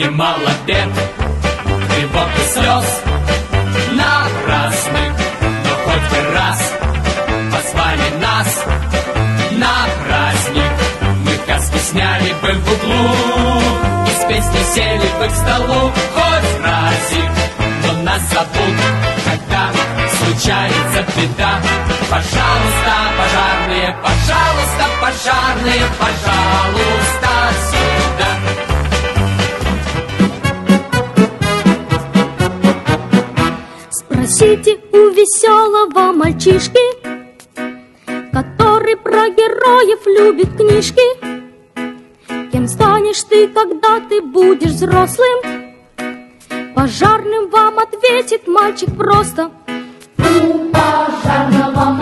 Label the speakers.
Speaker 1: немало бед, тревог и слез напрасных, но хоть бы раз позвали нас на праздник. Мы каски сняли бы в углу и с песней сели бы к столу хоть разик, но нас зовут, когда случается беда. Пожалуйста, пожарные, пожалуйста, пожарные, пожалуйста, сюда.
Speaker 2: Спросите у веселого мальчишки, который про героев любит книжки. Кем станешь ты, когда ты будешь взрослым? Пожарным вам ответит мальчик просто: у пожарного